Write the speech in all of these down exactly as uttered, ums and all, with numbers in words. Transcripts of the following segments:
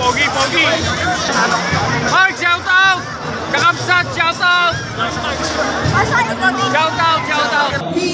Pogi, pogi. Mark, shout out. Kakapsat, shout out. Shout out, shout out.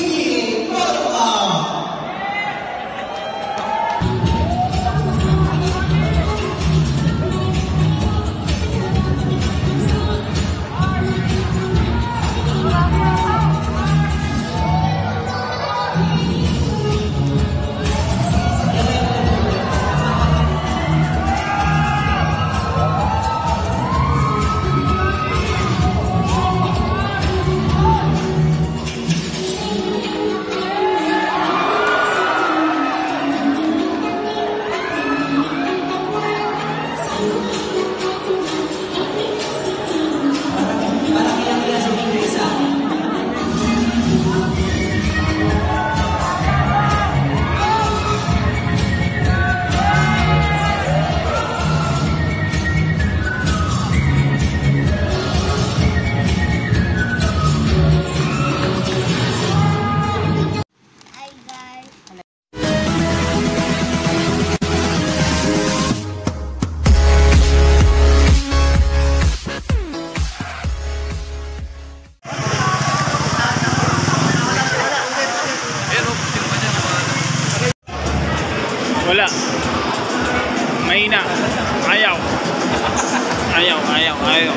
Wala. Mahina. Ayaw. Ayaw, ayaw, ayaw.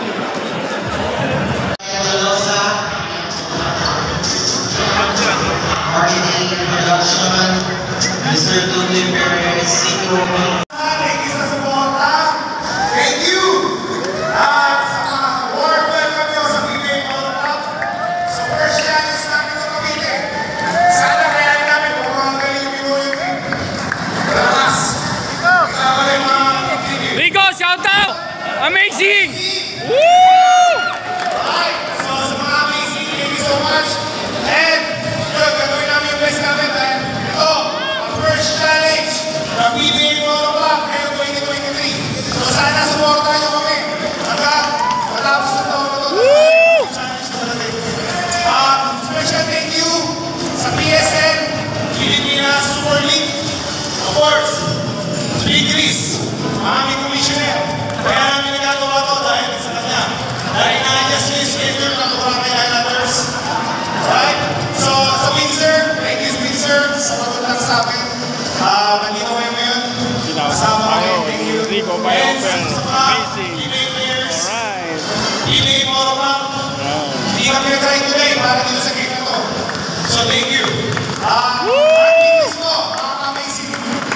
Marketing production, Mister Tony Perez, C E O. Thank you! At sa mga warm welcome nyo sa Pbamotoclub. Sa first chance namin sa Cavite. Sana kaya namin kung mga galing yung pinuyo ko. Lakas! Kailangan yung mga Pbamotoclub. Rico, shout out! Amazing! Woo! Alright, so sa mga amazing, thank you so much. And, yun, gagawin namin yung best namin. Dahil ito, ang first challenge ng Pbamotoclub ngayon twenty twenty-three. So sana supportahan nyo kami. Hanggang matapos na taon na ito. Challenge na natin. Um, special thank you sa P S N, Pilipinas Super League. Of course, Big Chris, aming commissioner. Kaya namin nagagawa ito dahil sa kanya. Dahil na-adjust yung schedule ng Boracay Islanders. Right? So, sa Windsor, thank you Windsor sa pagpunta sa akin. Ah, nandito kayo ngayon. Kasama kami, thank you. Rico, And sa mga Pbam players, Pbamotoclub, hindi kami nag-try today para dito sa game na to. So, thank you. Ah, ang business mo, amazing.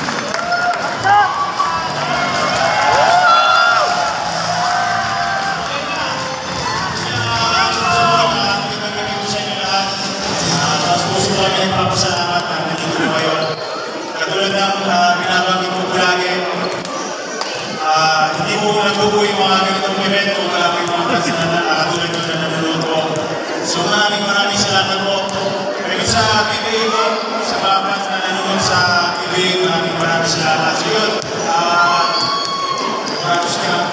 Nagpapasalamat na nandito na kayo. Katulad ng uh, binabanggit ko lagi, uh, hindi po nagbubuo yung mga ganitong event kung wala po yung mga fans na nakatulad nyo na nanonood po. So maraming maraming salamat po. Pero sa Pbam po, sa mga fans na nanonood sa Pbam, maraming maraming salamat. So yun, uh, maraming salamat.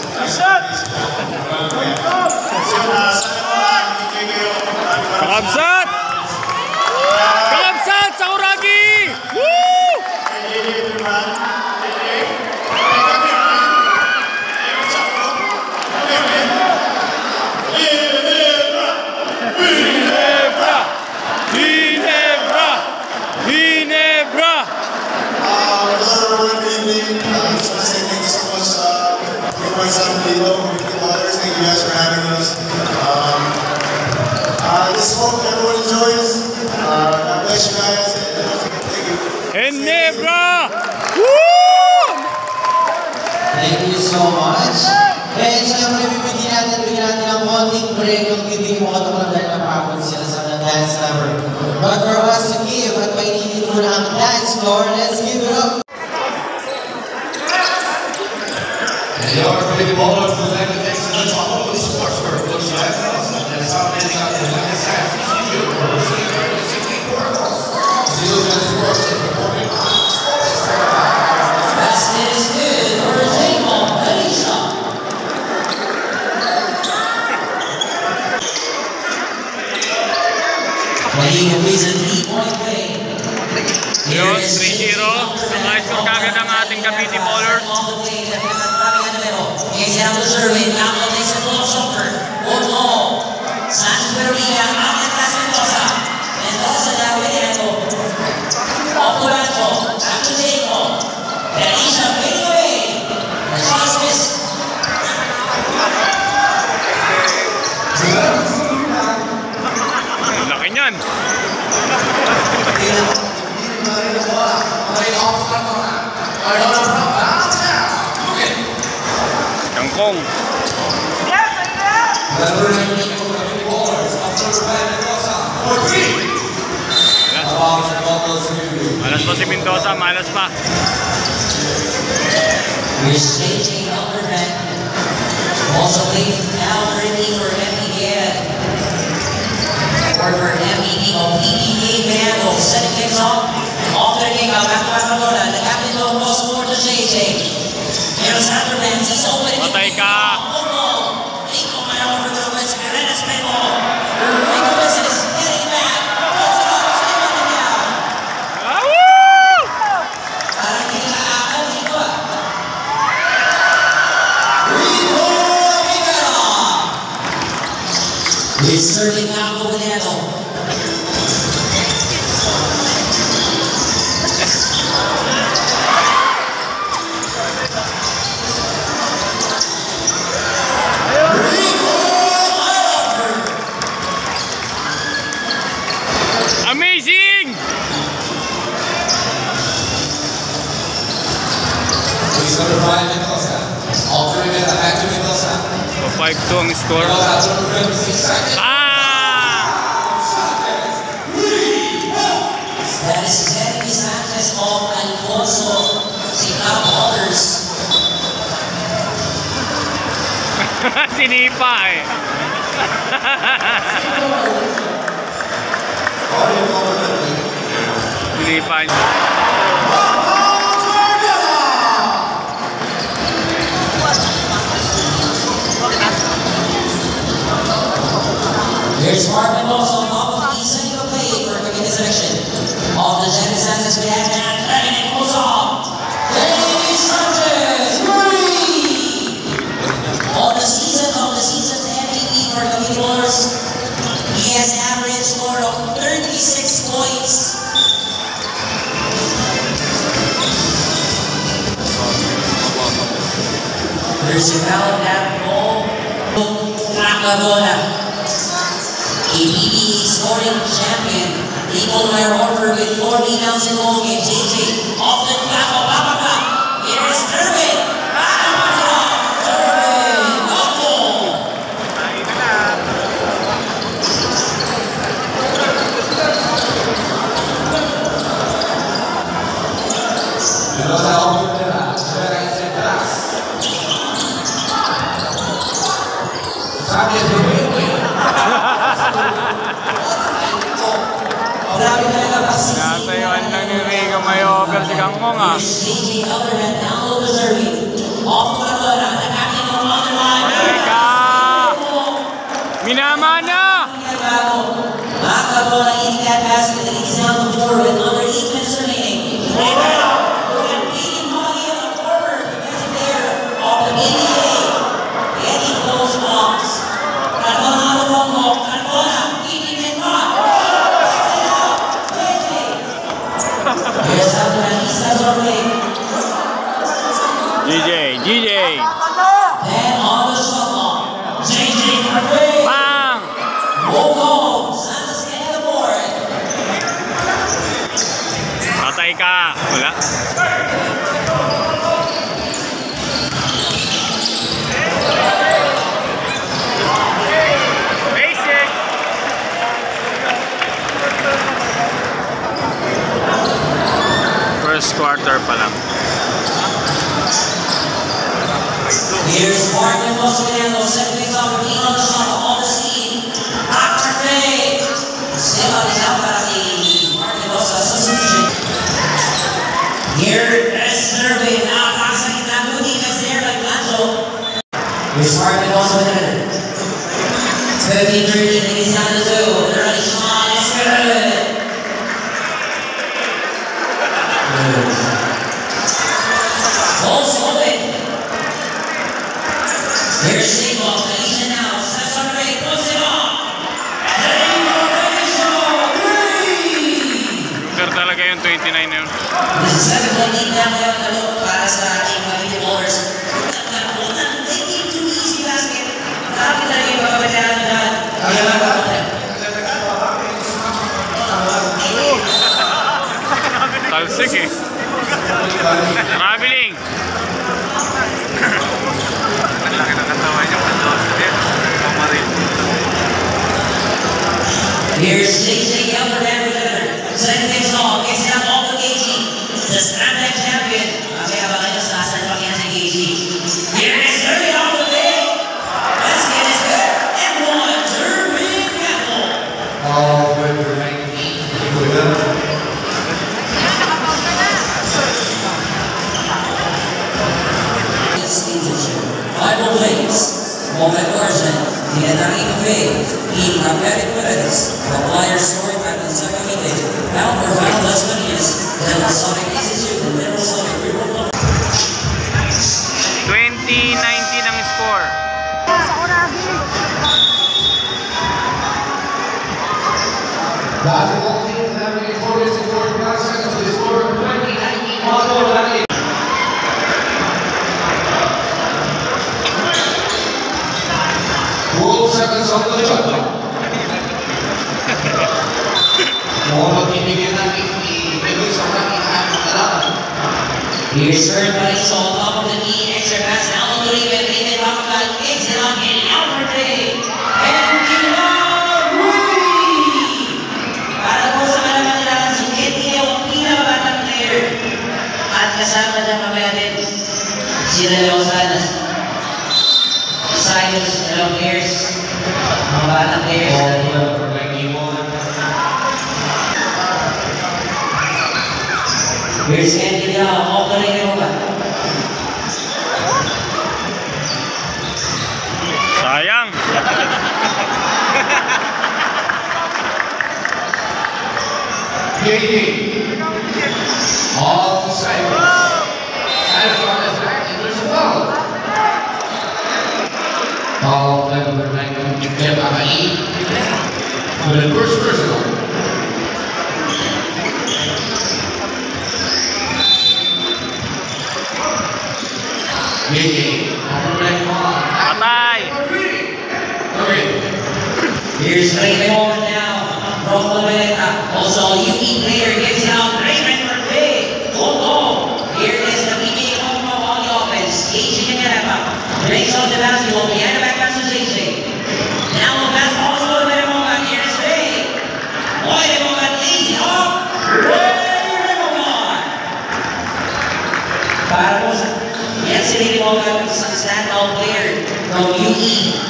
So yun, uh, sana po, nag-enjoy kayo. Kakapsat! Kakapsat sa Uragi! Woo! Ginebra! Ginebra! Ginebra! Good evening. I just want to say thank you so much for my son, Lilo, fifty dollars. Thank you guys for having us. Um, I just hope everyone enjoys. Uh, God bless you guys. Thank you. Ginebra! Woo! Thank you so much. And syempre, bibigyan natin, bigyan natin ng konting break yung Pbamotoclub dahil napagod sila sa dance number. But for us to give at maininin muna ang dance floor, let's give it up. The Pbamotoclub would like to thank the top of the sports world, which I found that is how many of the United States studio for sixty-four hours. Zero sports and reporting on sports. That is good for Jacob Alicia. Playing a reason three-point play. Yun, three zero. Ang ayos kong kagad ang ating Cavite Ballers. deserving. Now takes a full shoulder. Uno. San Berria. Ametas Mendoza. Mendoza now with Echo. Off the banco. Back to Jaco. Elisha fading away. The shot is missed. Laki niyan. Kangkong. Malas pa si Mendoza, malas pa. Here's J J Elderman. Also late now drinking for M E D. Or for M E D o P B Mando. Setting things up. Off their game out. Back to Barcelona. The captain will cross forward to J J. Here's Elderman. He's opening. Patay ka. Nico now over the west. Kananskie Nico. Nico misses. Getting back. Puts it up. Save on the down. Parang hindi nakaakal dito ah. He's serving out over the Echo. Amazing! Please number five, Mendoza. All three men back to Mendoza. So five two ang score. Mendoza, number twenty-six seconds. Ah! That is Jeremy Sanchez of Alfonso. Si Cap Others. Sinipa eh. Sinipa niya. Here's Martin also off of the second play for Cavite selection. Off the Jeremy Sanchez we have that dragging it goes off. Jeremy Sanchez, three! On the season of the season M V P for Cavite Bowlers, he has an average score of thirty-six points. There's a foul that goal. Nakabona. A B B scoring champion. Equal my offer with four rebounds in long game. J J off the clock of Pabamotoclub. Here's Durbin. Pabamotoclub. Durbin. No goal. Mendoza, all three men. Espera que se atrás. Sabe de bem, Grabe talaga pa si Natayuan lang ni Rico may over si Kangkong ah. J J Elderman now low deserving. Off the Barcelona. The captain of Underline. Teka! Minama na! Makabona in that basket and he's down the floor with under eight minutes remaining. Right now, we're going to beat him money in the corner because of there of the B B A. Getting those blocks. Carbona on the phone call. Carbona keeping it hot. Takes it out. J J. Here's Elderman. He says our way. G J, G J! Then on the shot clock. J J for three. Bang! Whoa, whoa. Santos getting the board. Patay ka! Wala? Basic! First quarter pa lang. Here's Martin Mosquito, setting things off with on the shot, on the scene. Back for play. Still on the out para kay Martin Mosquito substitution. Here is Durbin. Now passing it down. Moody is there like Lancho. Here's Martin Mosquito. fifteen thirteen, he's down to two. The early shot is good. Close open. Bible plays. Moment version. Tinatanging cafe. Eating Cavite Perez. The Flyer Store at the Cavite. Bound for final dasmarinas. The Masonic Institute and the Masonic River. twenty nineteen ang score. Basketball team having a four minutes and forty-five seconds to the score of twenty nineteen. Auto Rally. twelve seconds on the shot clock. Mukhang magbibigyan natin i-bigay sa kanyang halaman. Here's third place on top of the knee. Extra pass down the three with David Pbamotoclub. Takes it on in out for three. And para po sa kalaman si Eddie ang pinakabatang player. At kasama dyan kami natin sila Leosanas. Cyrus, dalawang players. Mga batang players. Here's Eddie Liao, off the ring over. Sayang. J J. All to Cyrus. Cyrus on the back, and there's a foul. Foul by number nine, Pbamotoclub. For the first personal. J J. Number nine, one. Patay. Okay. Here's Raymond moment now. From the Maleta. Also, U E player gives it out. Raymond for big. Oh no. Here is the P B A on the offense. J J Canapa. Breaks on the basketball. Behind the back pass to J J. Now the pass also to Raymond. Here's Ray. Boy, Raymond lazy off. Raymond. Para po sa yesterday Raymond, isang standout player from U E.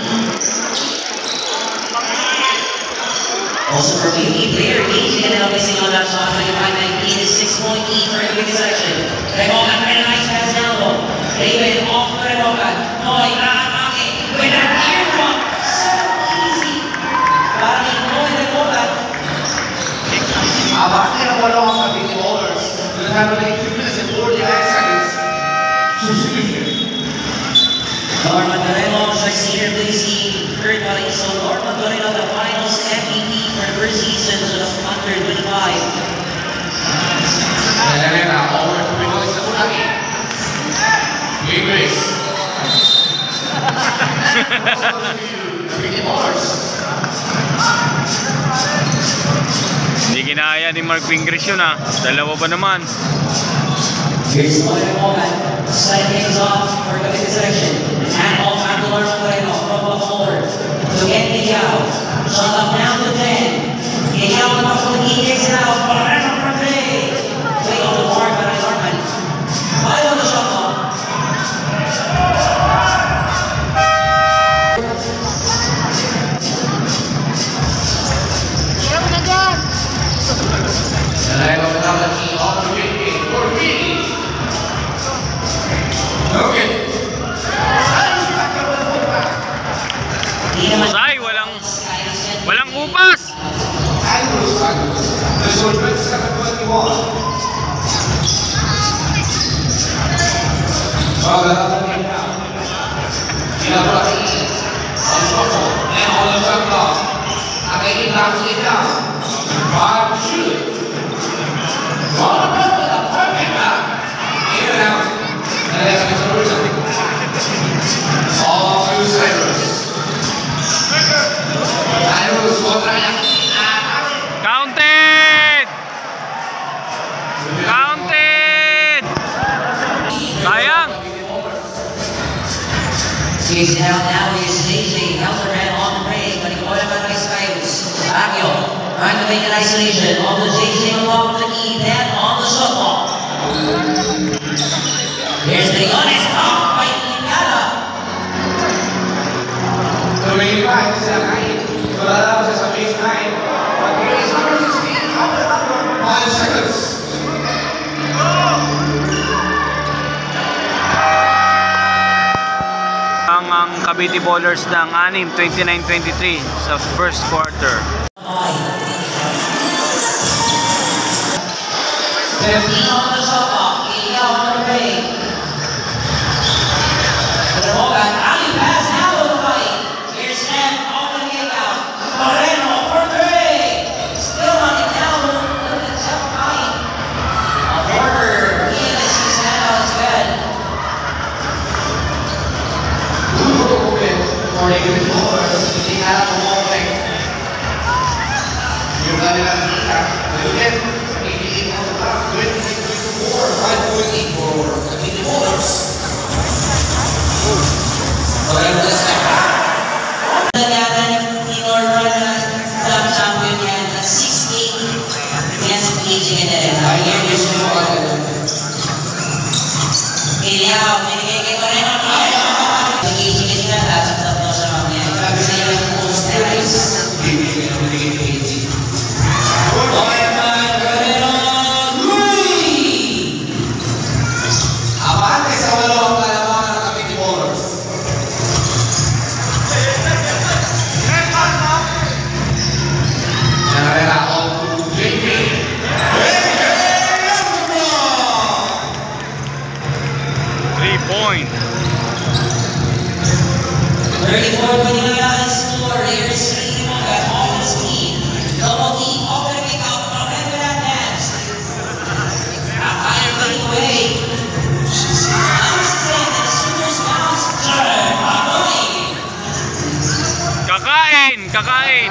Also from U E player, Age ended up missing on that shot, twenty-five nineteen is six-point lead for the section. Remoka, very nice pass down low. David off to Remoka. Noy, nakakaki, with an eardrum. So easy. Para kay Noy Remoka. Abante ang walo ang Cavite Ballers. With a time of two minutes and forty-nine seconds. Substitution. Norman Toreno, senior place team, third body. So Norman Toreno, the finals M V P for the first season to the under twenty-five. Elena, over to Pinoy sa Unagi. Game race. Cavite Ballers. Hindi kinaya ni Mark Fingers yun ah. Dalawa pa naman. Here's the moment. Slide things off for the section. And off at the Norman Toreno from the forward. To get the out. Shot up down to ten. Get out of the key, takes it out. Forever for three. Play on the board by Norman. Five on the shot clock. And I go without the key off the J J for three. Okay. Say, walang walang upas. Andrews, Andrews. This one twenty-seven twenty-one. Well, that's the game now. Ginagawa ni on Soto. And on the shot clock. Nakainin lang siya down. Five to shoot. On the ball with a perfect back. In and out. And that's Mister Wilson. All to Cyrus. Cyrus, kontra niya. Counted! Counted! Sayang! Chasing out now is J J. Helter ran on the break, but he caught him by Cyrus. Agio trying to make an isolation on the J J on top of the key, then on the shot clock. Here's the honest off by Ipala. Tumingin sa kain. Wala lang siya sa baseline. Pag-release number sixteen, after number five seconds. Cavite Ballers ng anim, twenty-nine twenty-three sa first quarter. fifteen on the shot clock, eighty out on the break. The ball back, Ali pass now to the fight. Here's Sam off the kick out. Moreno for three. Still running down to the top fight. A border, he and his stand out is good. For a good ball, hindi nga lang umobek. Yung kanilang kita, ulit, eighty-eight on the clock, twenty-six twenty-four, five forty for Cavite Ballers. Champion yan, six eight against Beijing and then our year is two quarter. Kiliao, binigay kay Moreno. Beijing and then that's the most of them. Sabi sa iyo yung most nice. Binigay kay Beijing. Moreno, three! Abante sa walong kalamangan ng Cavite Ballers. Narera on to J P. three point. thirty-four twenty-nine ang score. Here's Animo got all the speed. Double team, off the kick out from Hernandez. Higher running away. Understand that Sooners bounce. Turn, running. Kakain! Kakain!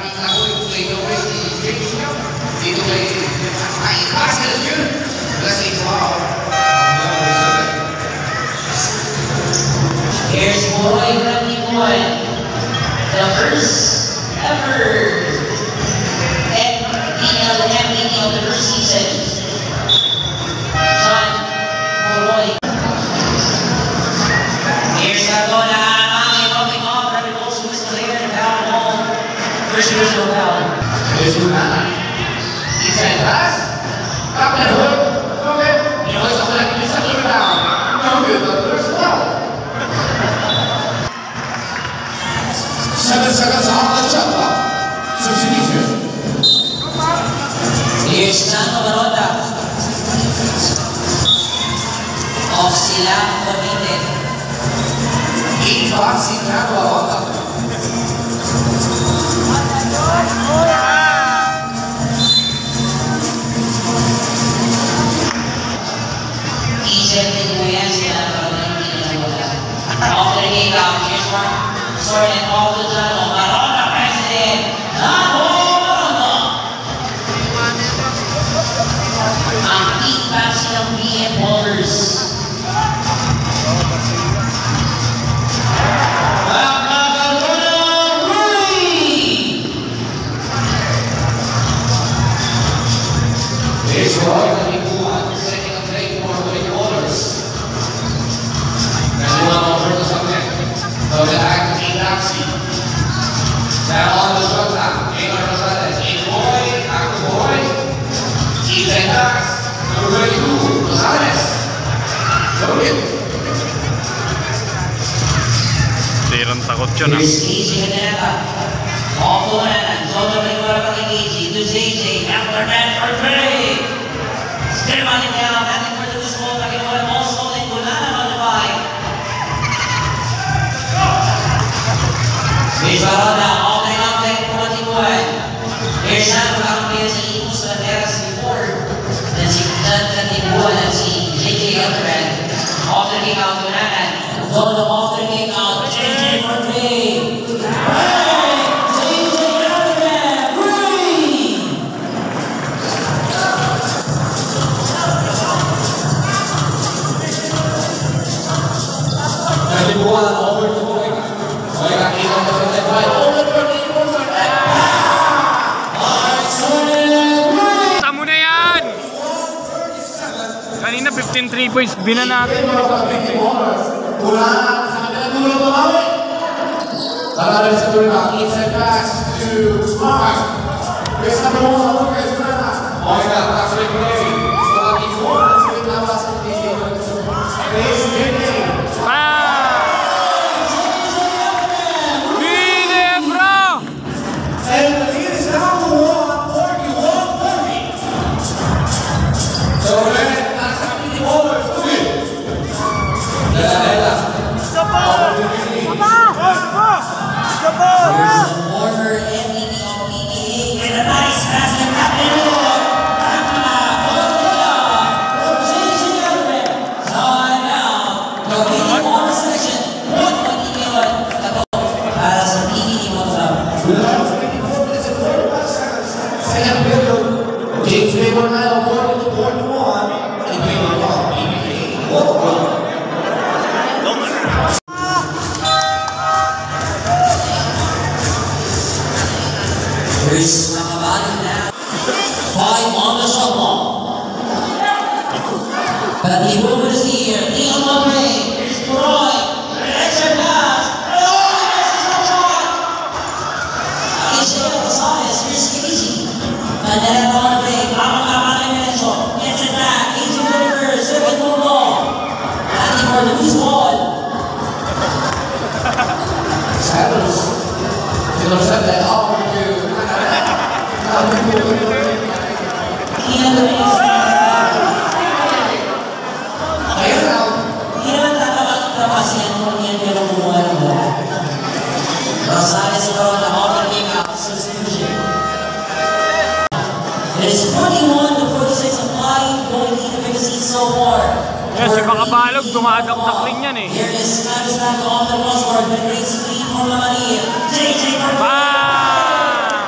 Dito kay ay passes yun. Kasi wow. Here's Boy running one. The first ever M V P of the first season. John Boy. Here's Cardona. Mami popping off. Rabbit goes to Mister Lair. Down home. First usual down. There's one man. Inside pass. Up and hook. Okay. You know, it's not like it's a little down. No good, but there's one. Seven seconds on the shot clock. Substitution. Here's Nano Barota. Off sila Cavite. Eight blocks in Cavite. Easy to yan sila off the kick out. Here's one. Sorting off the tunnel. Barota press it in. Nano Barota. Ang peak pass ng B M Ballers. It's Roy Kalipuan, second and three for Cavite Ballers. Kasi mga offer to sa net. So the act in Naxi. Now on the shot clock, eight on the side, eight boy, Acto Boy, Ethan Dax, number thirty-two, Rosales. Logan. Tirang takot yun ah. Here's Easy Caneta. Off the land. Solo Rigora from Easy to J J. After that for three. Still running down. Nothing for the loose ball. Nakinuha also in Gulana on the five. Here's Barona. Offering up there for twenty-one. Here's Sam. Nakakapia sa Imus na teras before. Then si Tatibuan at si J J after that. Off the kick out Gulana. Solo off the kick out. J J for three. Kalipuan over to Boy. Boy kakita mo sa left right. Over to Kalipuan sa left. Tamo na yan! Kanina fifteen three points, bina natin. Ulan sa kabilang dulo bumawi. Talaga sa dulo na. Inside pass to Mark. Base number one, Lucas Ulan. Boy ka, pass rin play. So, Kalipuan, sweet na pass ng T V. Base J J. Ah! Former M V P with a nice pass to Captain Moore. Time out. Competing one section. one twenty-one. Para sa P B Motoclub. Second period, James Raymond now according to forty-one, and we will have P B A Motoclub. Here's Nakabali now. Five on the shot clock. But the move is here. Leon Mopre. Here's Roy. Extra pass. Oh, this is a shot. Here's Jacob Rosales. Here's Casey. And then on the break. Pablo Menenzo. Gets it back. Easy Whitaker. Second move ball. Landing for the loose ball. Saddles. You know, said that all we do. Ian Luis. Ayun na. Hindi naman tatawag yan kung yan yung lumuhan mo. Rosales from the opening up substitution. It is forty-one to forty-six, a five-point lead of the season so far. Yes, si Makabalog, dumadakdak rin yan eh. Here is Spanish back off the crossboard, but great speed from La Maria. J J for Bam!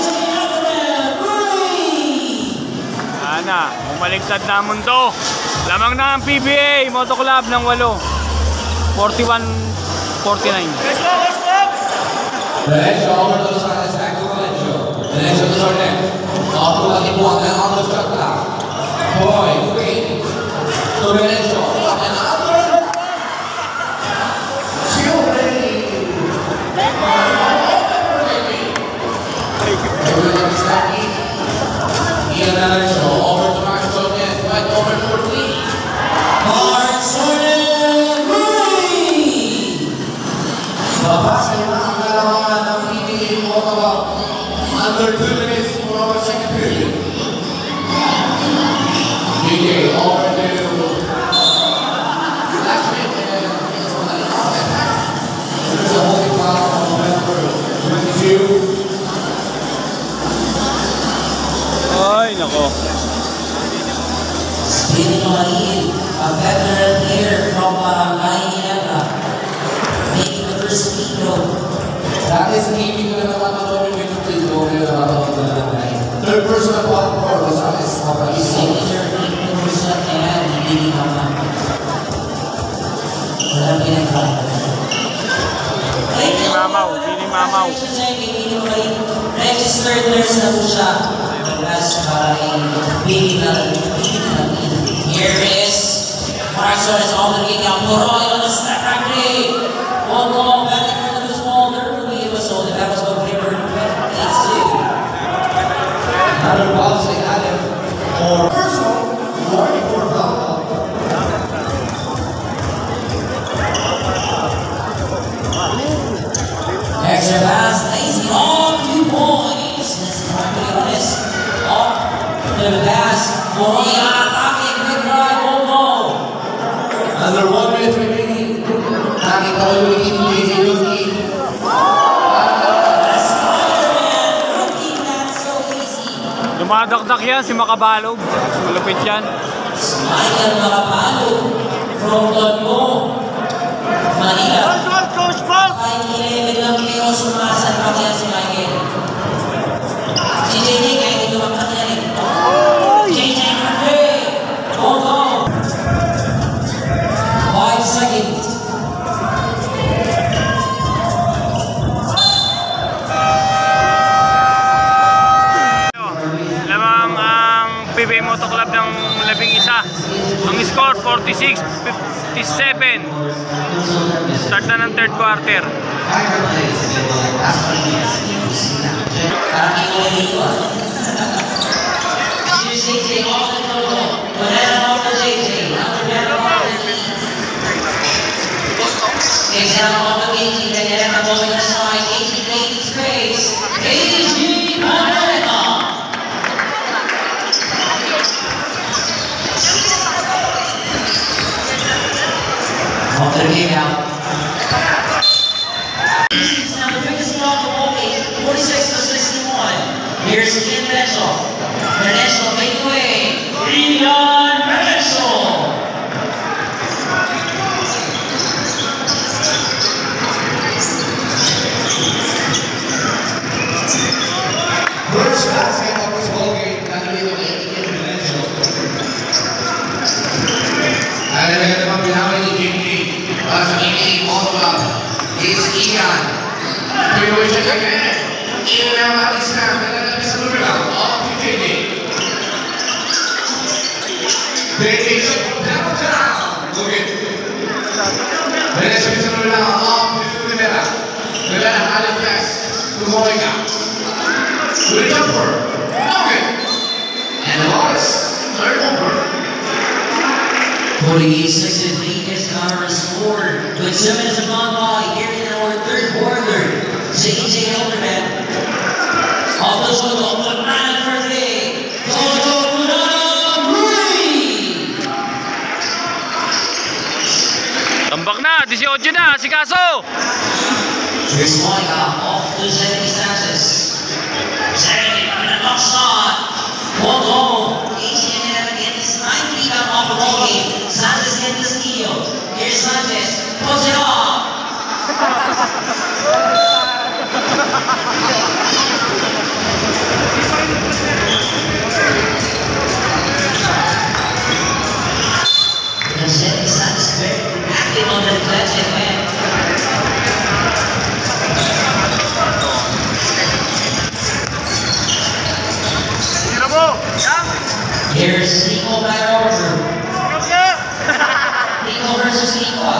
Sana, umaligtad na ang mundo. Lamang na ang P B A Motoclub ng walo. forty-one forty-nine. Diretso, over to sa back to Diretso. Diretso to Sornet. Ako lang ibuhan na on the shot clock. Boy, free. To Diretso. And another. Silver. Everyone is happy. Ian Diretso, over to Mark Sornet. Right over fourteen. Mark Sornet. Babasa yung mga kalamangan ng P B A Motoclub. Under two minutes for our second period. D J over to Lashman and there's a holding foul on number twenty-two. Ay, nako. Spinning on in, a veteran player from Barangay Ginebra, making the first free throw. Dati sa gaming ko na naman ako yung winner play ko na naman ako na third person na po ako for Rosales na pag-ibig. Signature free throw shot and hindi naman. Walang pinagkakaroon. Pili mamaw, pili mamaw. Registered nurse na po siya. As para i-pili na here is Mark Sornet on the kick out. Poroy on the step back three. One ball, batting for the loose ball. There will be a whistle. The back was going to be eight two. Another foul say Adam for personal warning for foul. Extra pass, lazy on two points. This is going to be on this. Off to the pass. Poroy attacking, quick drive, one ball. Under one minute remaining. Nakita ko yung team J J Lucky. Dumadakdak yan si Makabalog. Malupit yan. Michael Makabalog from Lodmo, Manila. Coach Bob! five eleven lang kilo sumasan pa kaya si Michael. Si J J kahit hindi lumaktak yan eh. J J for three. Hold on. Five seconds. Lamang ang P B A Motoclub ng labing isa. Ang score forty-six fifty-seven. Start na ng third quarter. Kami ko yung dito. Here's J J off the total. Banana off the J J. Banana off the Exam off the K G. Banana going aside. K G made space. K G Banana. Off the kick out. Now the biggest off the ball game, forty-six to sixty-one. Here's International. International take away. Leon International. First basket of this ball game, nandito kay International. Ay, nagaganda pang pinamay ni J J. Para sa Pbamotoclub is Ian. Pero siya again. Ian na matis na. Nagaganda sa numero of J J. J J sa downtown. Okay. Nagaganda sa numero of Rivera. Rivera aling press. Tumoy ka. With a jumper. Okay. And the ball is third over. forty-eight sixty-three is our score. With seven minutes have gone by here in our third quarter. J J Elderman. Off the solo. Banana for three. Jojo Banana three. Tambak na, eighteen na, si Kaso. Here's Monica off to Jenny Sanchez. Jenny on the block shot. One goal. eighteen and against nine rebound off the ball game. Sanchez gets the steal. Here's Sanchez. Puts it off. And Jenny Sanchez very active on the defensive end. Here's Nico by Order. Nico versus Nico.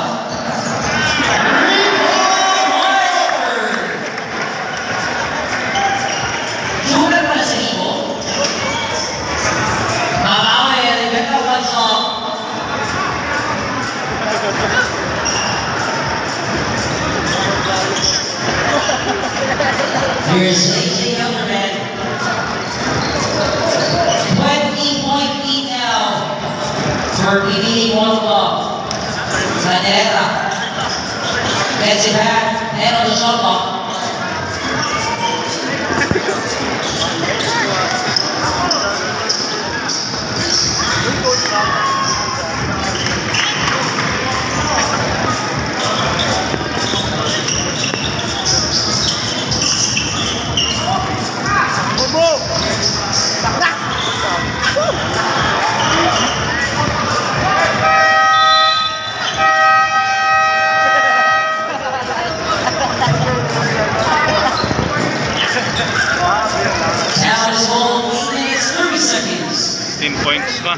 Nico by Order. Sulat pala sa Nico. Mabawi, Rebecca once off. Here's A J Elderman. twenty-point lead now for Pbamotoclub. Sanera gets it back and on the shot clock. Now it's all eight minutes, thirty seconds. fifteen points pa.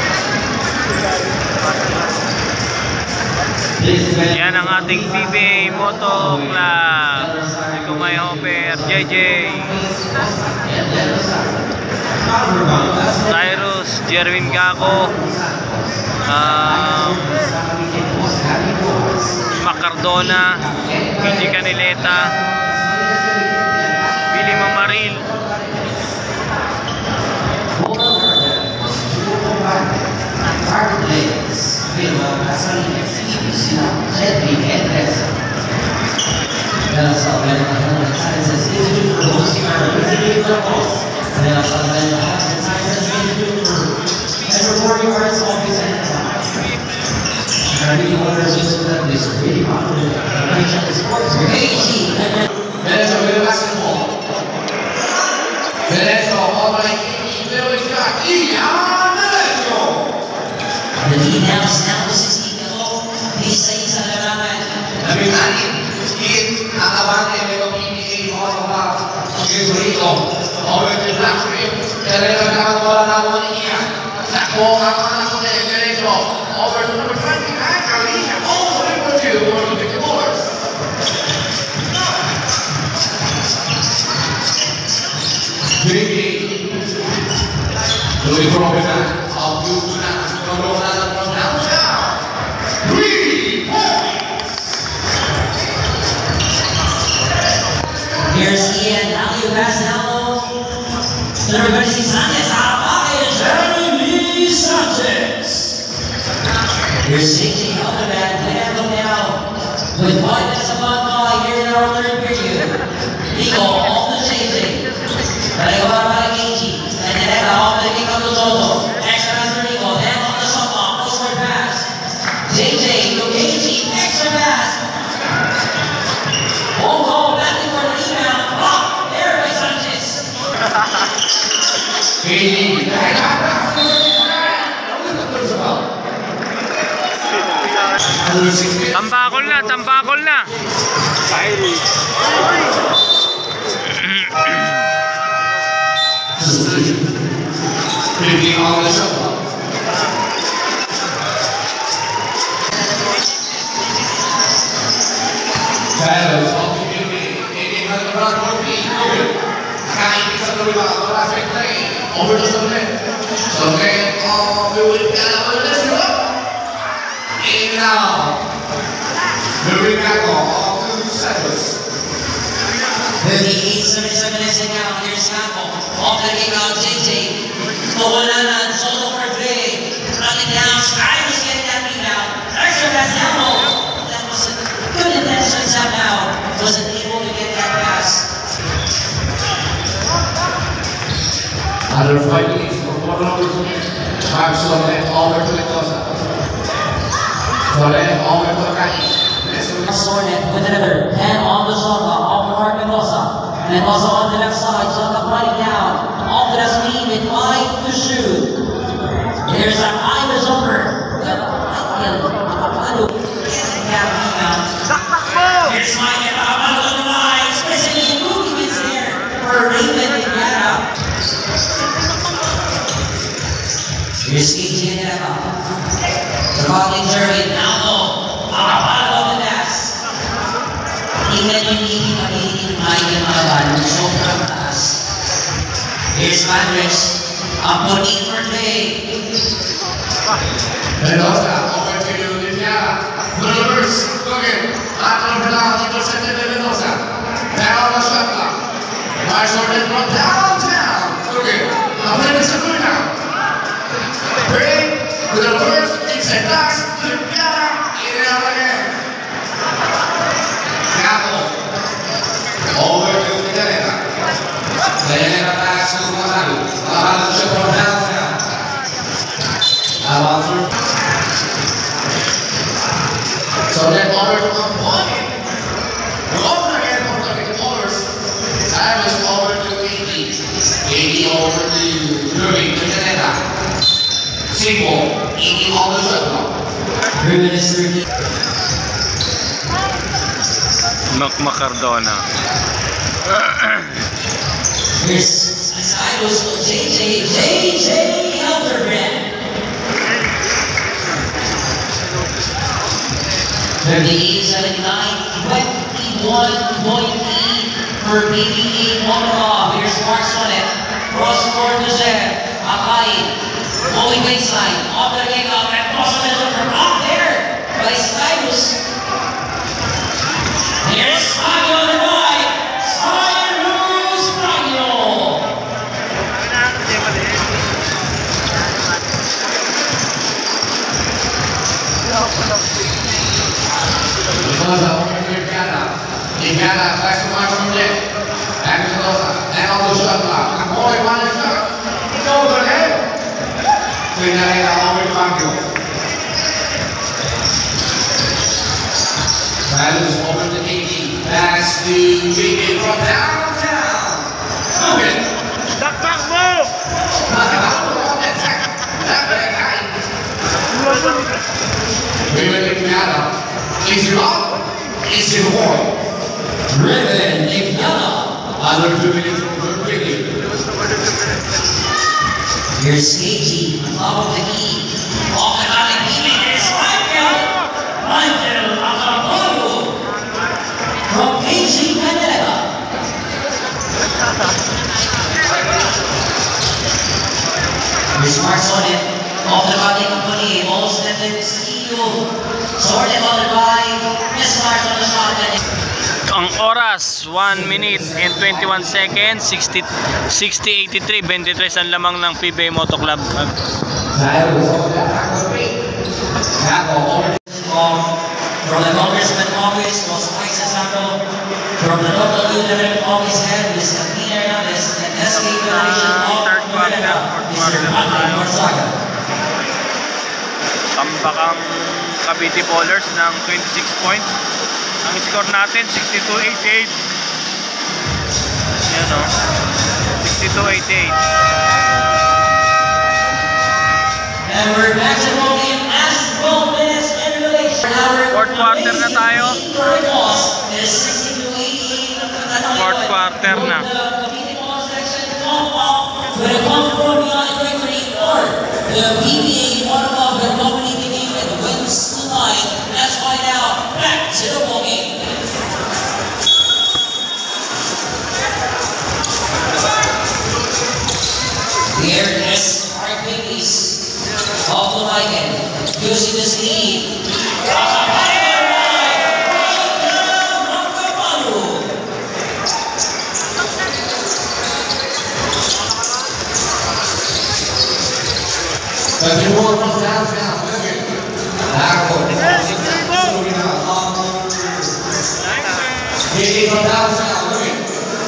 Yan ang ating Pbamotoclub. Ito may Hopper, J J, Cyrus, Jerwin Gaco, um, Macardona, P J Canileta, Billy Mamaril, Veneto with a basketball. Veneto, all by King, Billy Scott, Ian Veneto. The lead now is now to sixteen goal. He's saying sa larangan. Nabinanin, Ian, ang abante ng Pbamotoclub. Here's Rico, over to Black Strip. Veneto naman wala na mo ni Ian. Sakbo ang mga nakuha ni Veneto. Over to number twenty-nine, Carolina. Also number two, for the big boards. J J. Looking for open man. I'll do that. From downtown. Three points. Here's Ian. Now you pass now. Number twenty-six, Sanchez. Out of pocket. Jeremy Sanchez. Here's J J Elderman. our third period. Rico off the J J. Naligawa para K G. And then off the kick of the Soto. Extra pass to Rico. Then on the shot clock. Post pass. J J to K G. Extra pass. Won't go. Batting for the rebound. Block. There by Sanchez. K G. Tambakol na, tambakol na. Fifty on the shot clock. Travis off the fifty. eighty has the run for B. Kain sa lupa. Wala sekta eh. Over to Solen. Solen off the way down. Let's go. In now. Moving back off to Travis. thirty-eight seventy-seven is in now. Here's Capo. Off the kick out, J J. Towalanan, Soto for three. Running down, Sky was getting that rebound. Extra pass down. That was a good intention somehow. Wasn't able to get that pass. Under five minutes for four numbers. Mark Solen over to Mendoza. Solen over to Kain. Sornet with another ten on the shot clock. Off the mark, Mendoza. Mendoza on the left side. Shot clock running down. Off the left knee with five to shoot. There's an eye jumper. Here's Mike and Pablo on the line. Especially the movements there for Raymond and Yara. Here's K G and Yara. The volley Jerry. Now though. Pablo on the pass. Tingnan yung hindi magiging Mike and Pablo. Sobrang taas. Here's Madres. Up on eight for play. Mendoza over to Lydia. Numbers. Okay. After the down, intercepted by Mendoza. Now the shot clock. Nice order from downtown. Okay. Now let us go now. Break with the first. It's a pass. Lydia. In and out again. Capo. Over to Fidelica. Fidelica pass to Gonzalo. Gonzalo shot from downtown. Now answer. So then over to Camponi. Over again for the overs. Travis over to A D. A D over to Yuri to Janeta. Single. A D on the shot clock. Ruben is thirty. Knock Macardona. Here's Cyrus to J J. J J Elderbrand. thirty-eight seventy-nine. twenty-one point eight for P B A Motorov. Here's Marks on it. Cross court to Zeb. Akai. Going baseline. Off the kick out. And cross on the from up there. By Cyrus. Here's Spagno on the right. Cyrus Spagno. Mendoza over to Lydia. Lydia tries to march from left. Back to Mendoza. And on the shot clock. Camponi one shot. It's overhead. Fidelica over to Fabio. Travis over to K G. Pass to J J from downtown. Okay. Dakpak mo! Ruben Lipiana. Is it up? Is it warm? Ruben Lipiana. Under two minutes from the break. Here's K G. Top of the key. Off the back of the key. Here's Michael. Michael Acapulco. From K G Canada. Here's Marks on it. Off the body company. Balls and then steal. Sorted on the right. Miss Marks on the shot. Ang oras, one minute and twenty-one seconds, sixty, sixty eighty-three, twenty-three ang lamang ng Pbamotoclub. From the Congressman office was Isaac Santo. From the local unit of his head, Mister Peter Navis, and S K Federation of Third quarter, Manila, fourth Mister quarter na Patrick tayo. Marsaga. Tambakang Cavite Ballers ng twenty-six points. Ang score natin sixty-two eighty-eight. Yan o. sixty-two eighty-eight. And we're back to the game as twelve minutes in relation. Fourth quarter na tayo. Fourth quarter na. When it comes from beyond twenty-four, the P B A Pbamotoclub will dominate the game and wins tonight. Let's find out. Back to the ball game. Here is Mark Babies off the line, using his lead. But you want from downtown, look at backward. Hitting from downtown, look at.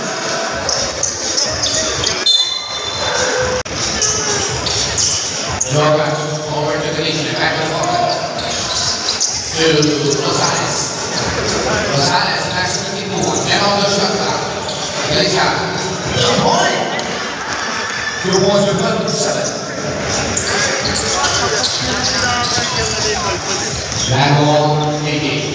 Your back over to the lead, back to the pocket. To Rosales. Rosales, next to the move. Get on the shot clock. Good job. Good point. Two points with one seven. That ball, eighty.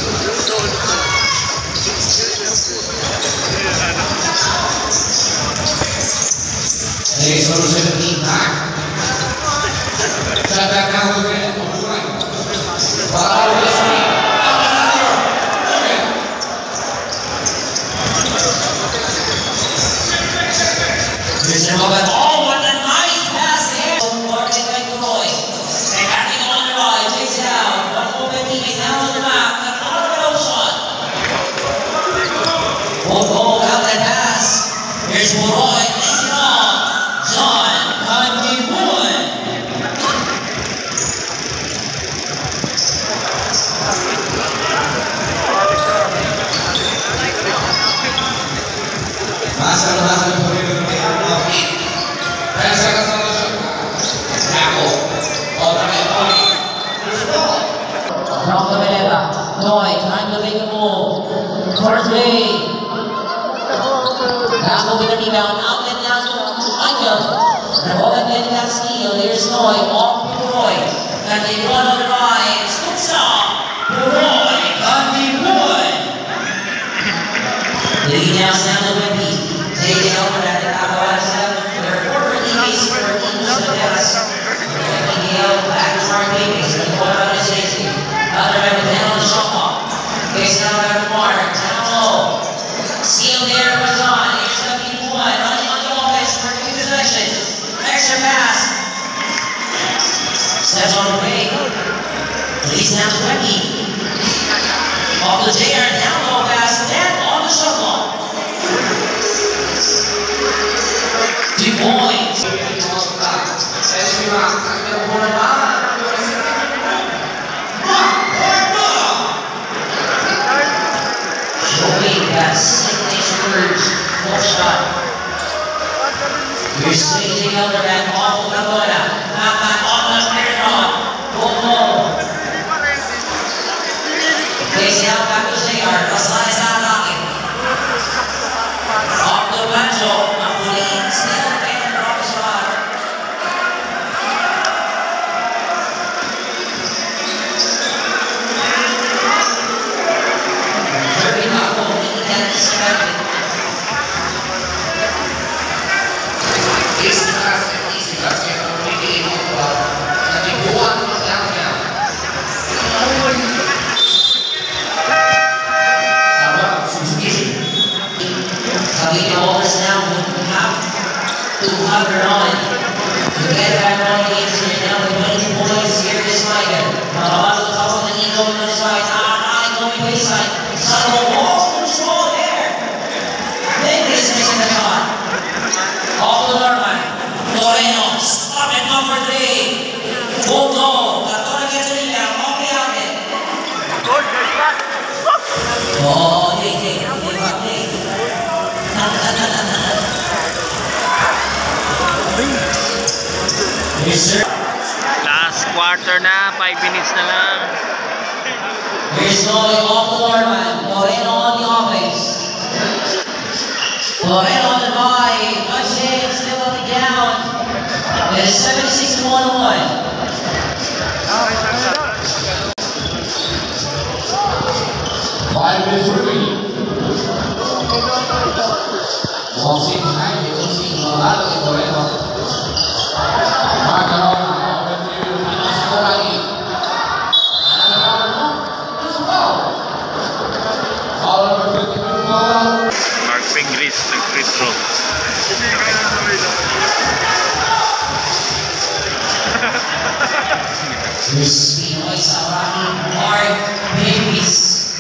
Hey, so seventeen back. Shut back down again. Follow the speed. Mister Robert. Oh, what a nice pass there. Martin McCoy. And acting on the right, takes it out. One moment leaving now on the map. An auto shot. Oh, oh, out that pass. Here's Moroy. Takes it on. John Kandibuan. Masa masa pemilu pemilu. Dan sangat sangat Nako. All right, point. From the Manila. Noy, trying to make a move. Towards Bay. Nako with the rebound. Outlet now to Michael. The ball again got steal. Here's Noy. Off to Roy. And they run on the right. Scoops up. Roy. Kandibuan. The lead now down to Wendy. Taking over at the Nakawa seven. Their former teammates for teams of the Dallas. Back to Mark Davis. The ball out is J C. Other member down on the shot clock. Face now back to Mark. Down low. Seal there by John. Here's W one. Running on the offense. Working possession. Extra pass. Steps on the break. Release now to Wendy. Off the J R. Down low pass. Then on the shot clock. Two points. Showing that signature urge. No shot. Here's staging elder back off of the bola. Back back on the clear draw. Go home. Face out back to J R. Lasalle sa knocking. Off the banjo. Napulin. Still and drop a shot. Jerry Nako. He can't expect it. Easy pass and easy basket for P B A Pbamotoclub. Kandibuan from downtown. About sixty. Cavite Ballers now would have to have her on. To get back on the games right now with twenty points. Here is Michael. Now to the top of the knee going on the side. Ah, ah, going baseline. Son of a ball control there. Then he's missing the shot. Off the Norman. Moreno. Stop at number three. Go, go. Cartona gets the rebound. Off the outlet. Oh, they take it. Yes, sir. Last quarter na, five minutes na lang. Here's going off the Norman. Moreno on the offense. Moreno on the bye. Touchdown, still on the down. It's seventy-six to one oh one. Five minutes remaining. Walks in behind the team, Morado y Moreno. Marcaron a offensive score aquí. Foul number fifty-two, foul. Mark Pingris, nag-free throw. Pinoy Sarang, Mark Pingris.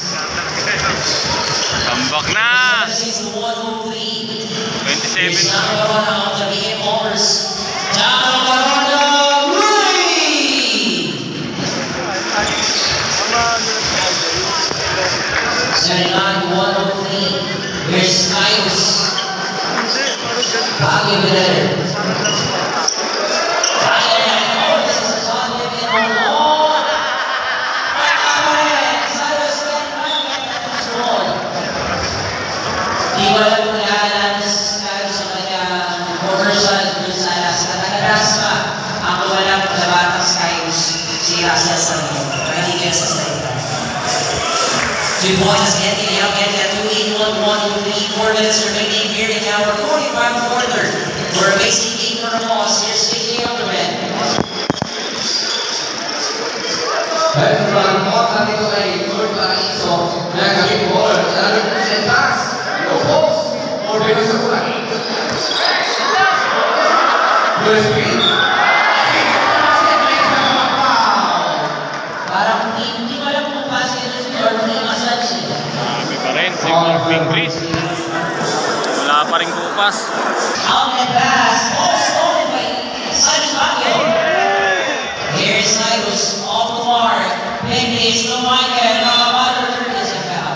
Tambak na! Since the one oh three. twenty-seven. Here's number one of the Cavite Bombers. Down Barona, Rudy! seventy-nine to one oh three. Here's Kaios. Bagay Beneder. Two points getting out, getting at two eighty-one, one oh three, four minutes remaining here in our forty-five quarter. We're a basic game for the boss. Here's J J Underman. Veteran Mota dito kay Lord Paraíso na Cavite Ball. Talagang present pass. No post. Or bilis sa kulaki. Good speed. Parang hindi ko alam kung pass yun or hindi massage. Sabi pa rin, si Mark Pingris. Wala pa rin kupas. Out and pass. Oh, stolen by Cyrus Baguio. Here's Cyrus off the mark. Pingris, no Michael. Nakabalo third is a foul.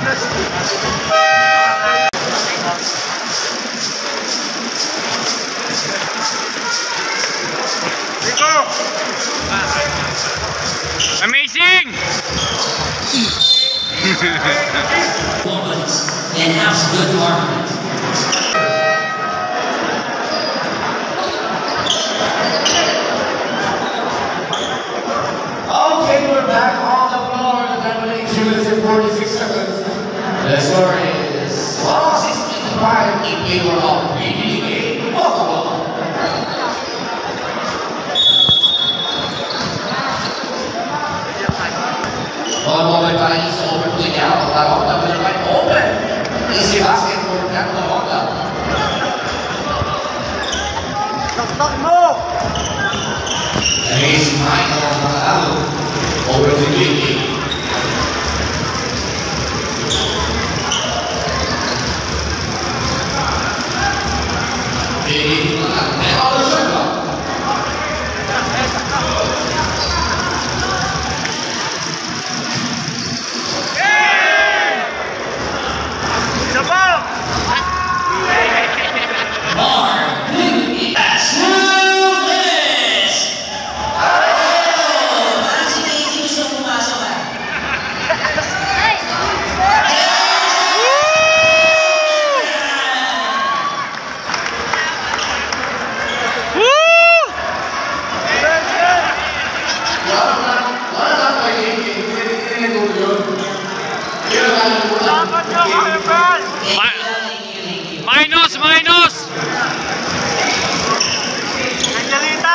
Amazing! Performance and has good harmony. Okay, we're back on the floor. The time remaining two minutes and forty-six seconds. The score is oh, six fifty-five in favor of Pbamotoclub. One moment para Iso over to the down. La Ronda will find open. Easy basket for Canto Ronda. Here's Michael Morado over to Gigi. Gigi and all the circle. Minus, minus! Angelita!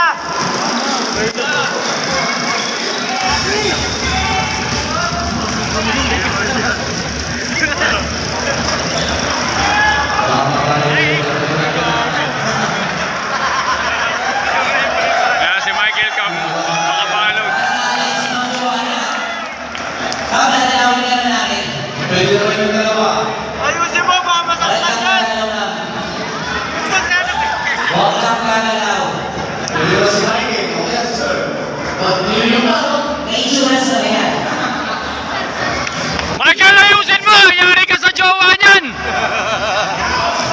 Kaya si Michael Cam makabalog. Tama na tinawin ka na natin. Pwede naman yung dalawa. Ayusin mo, baka masaktan yan! Welcome ka na daw. Pwede naman si Michael. Yes, sir. But hindi naman. May insurance na yan. Michael, ayusin mo! Yari ka sa jowa niyan!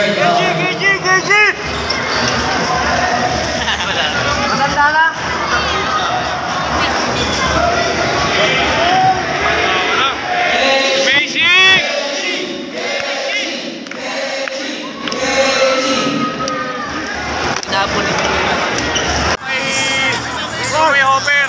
third G round. G G G Matanda na. May hopper.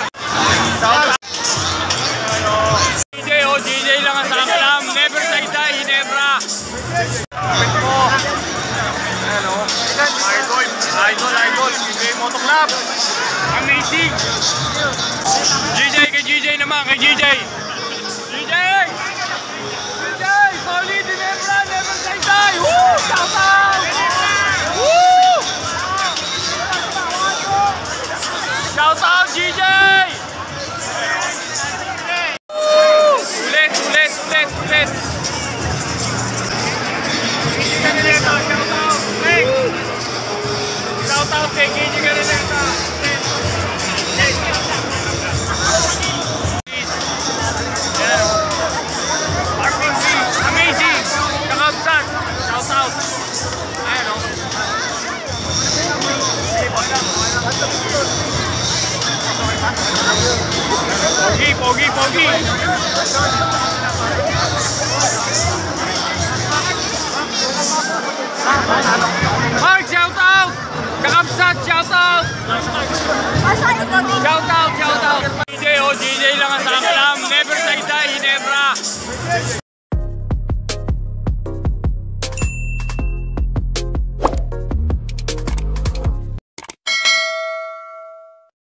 J J, oh, J J lang ang sakalam. Never say die, Ginebra. Kapit mo. Ayan, oh. Idol, idol, idol. Pbamotoclub. Amazing. J J, kay J J naman, kay J J. J J! J J! Solid, Ginebra. Never say die. Woo! Shout out! Woo! Shout out, J J! Ulit, ulit, ulit, ulit. Shout out kay K J Garineta. Amazing! Kakabsat! Shout out! Ayan o. Pogi, pogi, pogi! Mark, shout out! Kakabsat, shout out! Shout out, shout out! J J, oh, J J lang ang sakla.